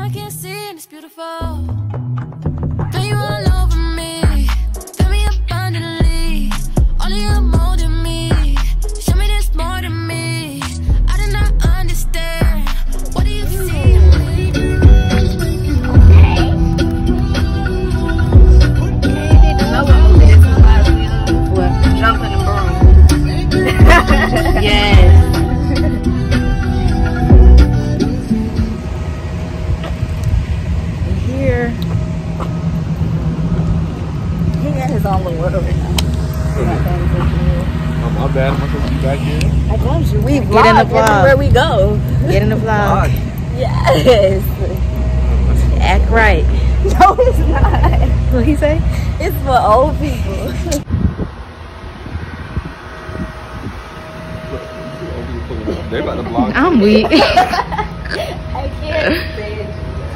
I can't see and it's beautiful. Got you all over me, got me abundantly. All of you molding me, show me there's more to me. I do not understand, what do you see in me? Jumping the broom. Yes. Here. He got his own little world right now. Oh, my bad. I'm supposed to be back here. I told you, we Get in the vlog vlog. everywhere we go. Get in the vlog. Yes. Act right. No, it's not. What he say? It's for old people. They about to block. I'm weak. I can't stand.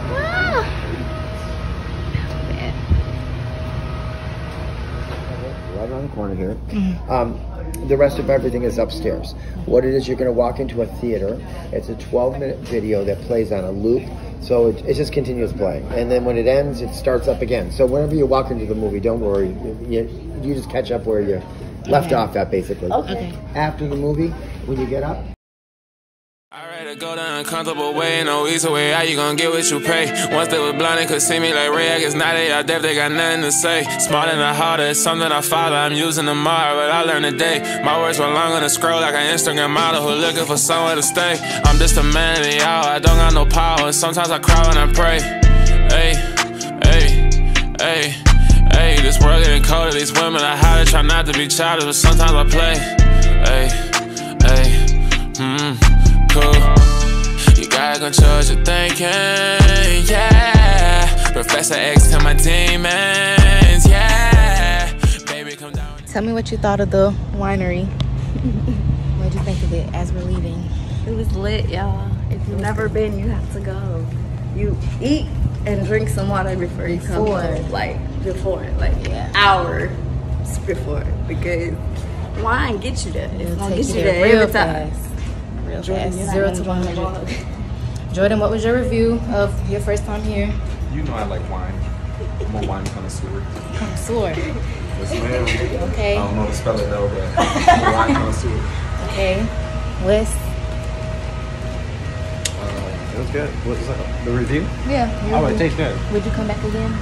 Right around the corner here. The rest of everything is upstairs. What it is, you're going to walk into a theater. It's a 12-minute video that plays on a loop. So it just continues playing. And then when it ends, it starts up again. So whenever you walk into the movie, don't worry. You just catch up where you left off at, basically. Okay. After the movie, when you get up, I rather go the uncomfortable way, no easy way out, you gon' get what you pay. Once they was blind, they could see me like Ray, I guess now they out there, they got nothing to say. Smarter than harder, it's something I follow, I'm using tomorrow, but I learned today. My words were long on the scroll like an Instagram model who looking for somewhere to stay. I'm just a man of the hour, I don't got no power, sometimes I cry when I pray. Hey, hey, hey, hey, this world getting colder, these women I hide, try not to be childish, but sometimes I play. Hey, hey, cool. You gotta control what you're thinking, yeah. Professor X to my demons, yeah. Baby, come down. Tell me what you thought of the winery. What did you think of it as we're leaving? It was lit, y'all. If you've never been, you have to go. You eat and drink some water before you come. Before, hours before, because wine gets you there. It's gonna get you there real every time. fast. Real fast. 0 to 100. Jordan, what was your review of your first time here? You know I like wine. I'm a wine connoisseur. Connoisseur. Yes, ma'am. Okay. I don't know how to spell it though, but I'm a wine connoisseur. Okay. Wes? It was good. What was that? The review? Yeah. Oh, it tastes good. Would you come back again?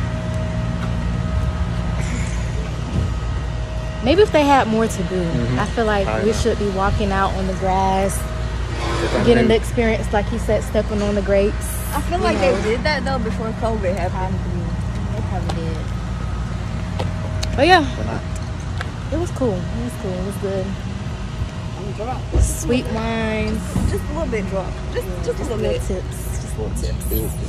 Maybe if they had more to do. I feel like we should be walking out on the grass, getting the experience, like he said, stepping on the grapes. I feel like they did that though before COVID happened. They probably did. But yeah, it was cool. It was cool. It was good. I'm drunk. Sweet wines. Just a little bit drunk. Just a little Little bit. tips. Just little tips.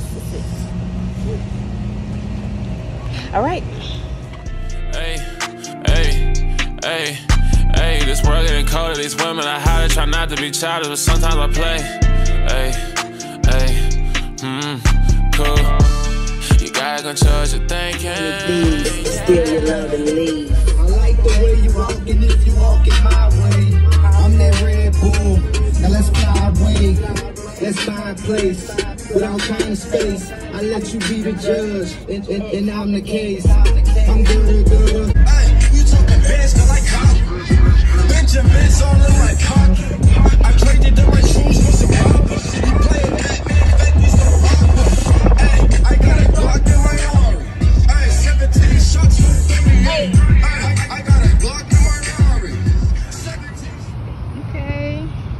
All right. Hey, hey, hey, hey, this world getting colder, these women I hide, try not to be childish, but sometimes I play. Hey, hey, cool. You gotta control what you're thinking. Still you love to leave. I like the way you walking if you walking my way. I'm that Red Bull. Now let's fly away. Let's find a place without time and space. I let you be the judge, and I'm the case. I'm good, good. Hey, you talking bands like cock. Benjamin's all in my cock. I traded the right shoes for some robbers. You playing Batman, bet me some robbers. Hey, I got a Glock in my arm. Hey, 17 shots for 38. Hey, I got a Glock in my arm. 17. Okay.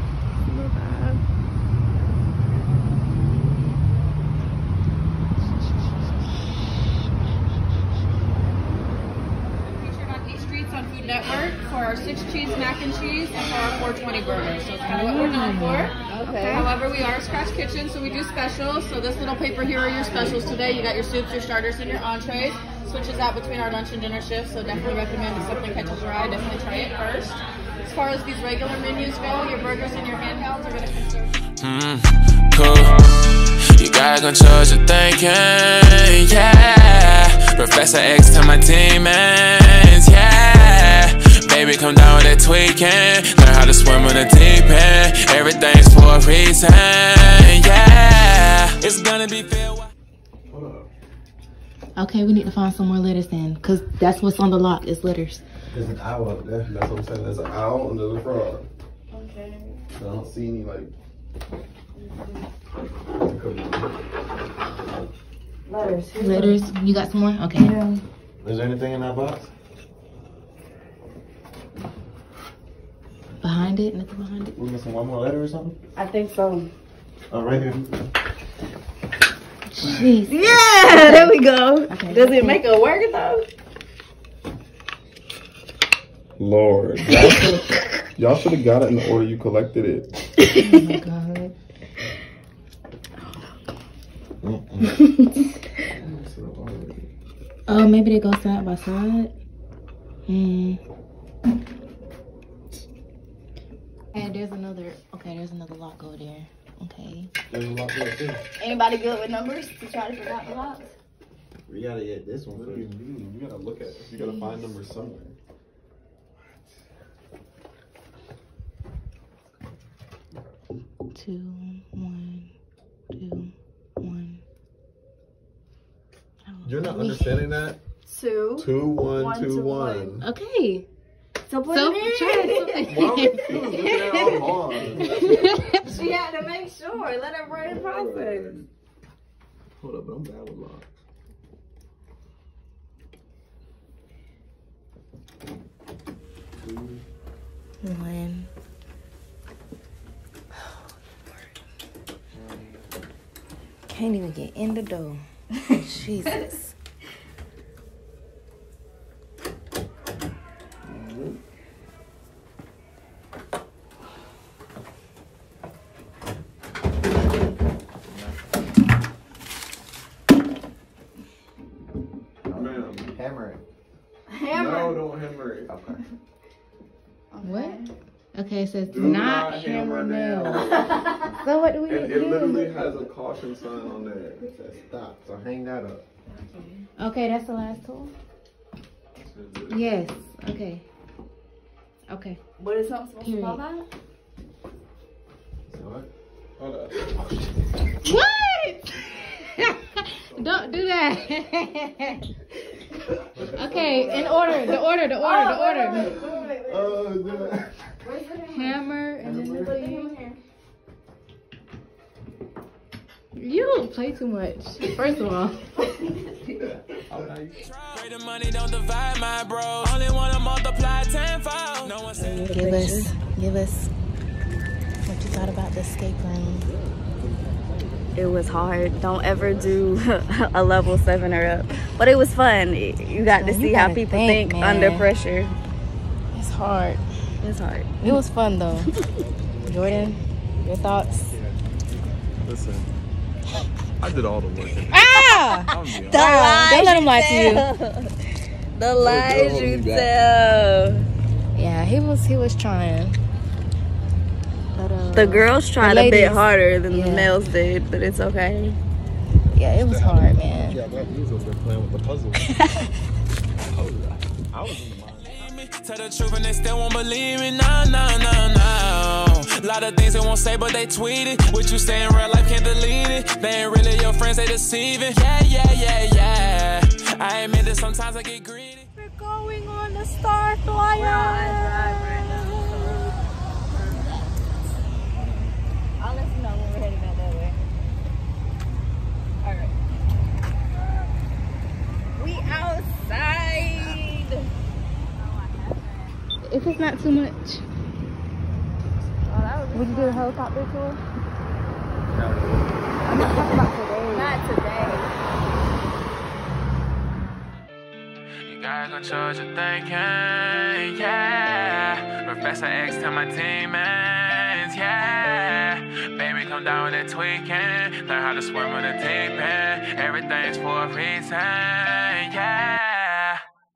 On Food Network for our 6 cheese mac and cheese and for our 420 burgers. So it's kind of what we're known for. Okay. However, we are a scratch kitchen, so we do specials. So this little paper here are your specials today. You got your soups, your starters, and your entrees. Switches out between our lunch and dinner shifts, so definitely recommend if something catches your eye, definitely try it first. As far as these regular menus go, your burgers and your handhelds are going to conserve. Cool. You gotta control what you're thinking, yeah. Professor X to my demons, yeah. Baby, come down with that tweaking. Learn how to swim in the deep end. Everything's for a reason, yeah. It's gonna be fair. Okay, we need to find some more letters then, because that's what's on the lock is letters. There's an owl up there. That's what I'm saying. There's an owl under the frog. Okay. I don't see any like. Letters. Letters. You got some more? Okay. Yeah. Is there anything in that box? Behind it? Nothing behind it? We missing one more letter or something? I think so. Oh, right here. Jeez. Yeah, there we go. Okay, Does it make it work though? Lord. Y'all should have got it in the order you collected it. Oh my god. Oh, maybe they go side by side. And there's another. Okay, there's another lock over there. Okay. There's a lot there too. Anybody good with numbers to try to figure out the box? We gotta get this one. What do you mean? You gotta look at it. You gotta find numbers somewhere. 2, 1, 2, 1. You're not understanding that? 2. 2, 1, 1, 2, 2, 1. Okay. So put So it try in. it. Why would you look at all on? She had to make sure. Let her run the process. Hold up, but I'm bad with locks. One. Can't even get in the door. Jesus. Hammer it. Hammer. No, don't hammer it. Okay. What? Okay, it says Do not hammer nails. So what do we And do? it literally has a caution sign on there. It says stop. So hang that up. Okay, that's the last tool? Yes. Okay. Okay. What is something supposed to fall out? What? Hold up. What? Don't do that. Okay, in order. The order. Hammer and then the thing. You don't play too much. First of all. Pray the money don't divide my bro. Only wanna multiply tenfold. No one said. Give us what you thought about the escape room. It was hard. Don't ever do a level 7 or up. But it was fun. You got to see how people think under pressure. It's hard. It's hard. It was fun though. Jordan, your thoughts? Listen, I did all the work. Ah! The Don't let him lie to you. The lies you tell. Yeah, he was trying. But, the girls tried a bit harder than the males did, but it's okay. Yeah, it was hard, man. Yeah, that means they're playing with the puzzle. I was in the mind. Tell the truth and they still won't believe me. No. A lot of things they won't say, but they tweet it. What you say in real life can't delete it. They ain't really your friends, they deceiving. Yeah. I admit that sometimes I get greedy. We're going on the Star Flyer. I'll let you know when we're heading back that way. Alright. We outside. If it's not too much. Would you do a helicopter tour? I'm not talking about today. Not today. You gotta control what you're thinking, yeah. Professor X tell my teammates, yeah. Baby, come down with that tweaking. Learn how to swim in the deep end. Everything's for a reason, yeah.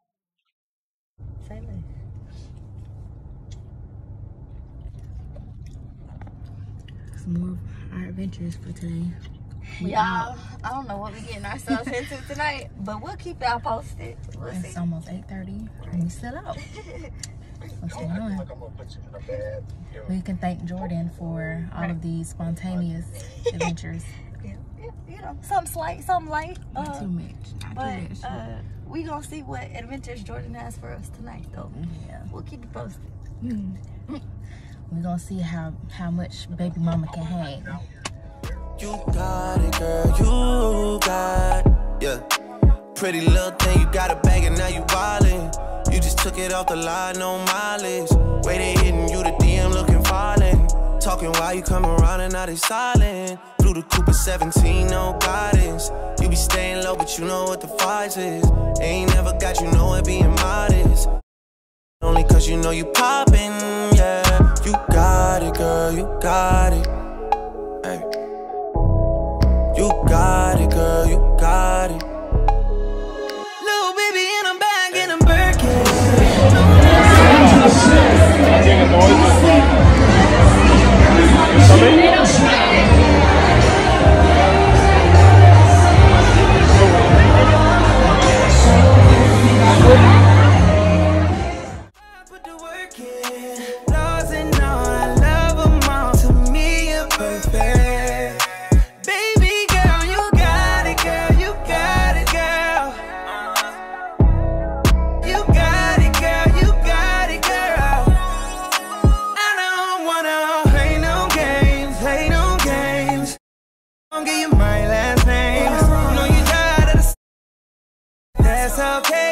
Some more of our adventures for today. Y'all, I don't know what we're getting ourselves into tonight, but we'll keep y'all posted. We'll see. It's almost 8:30 and we still out. What's going on? We can thank Jordan for all of these spontaneous adventures. you know, something slight, something light. Not too much. Not too much. We gonna see what adventures Jordan has for us tonight, though. Yeah. We'll keep you posted. We're gonna see how much baby mama can hang. You got it, girl. You got it. Yeah. Pretty little thing, you got a bag and now you wildin'. You just took it off the line, no mileage. Way they hitting you, the DM looking violent. Talking while you come around and now they silent. Blew the Cooper 17, no guidance. You be staying low, but you know what the fight is. Ain't never got you know it being modest. Only cause you know you poppin', yeah. You got it, girl, you got it. Hey. You got it, girl, you got it. Little baby in a bag in a Birkin. Put the work in. Laws and all, I love them all. To me, you're perfect. Baby girl, you got it, girl. You got it, girl. You got it, girl. You got it, girl. I don't wanna play no games, play no games. I'll give you my last name. You know you got it. That's okay.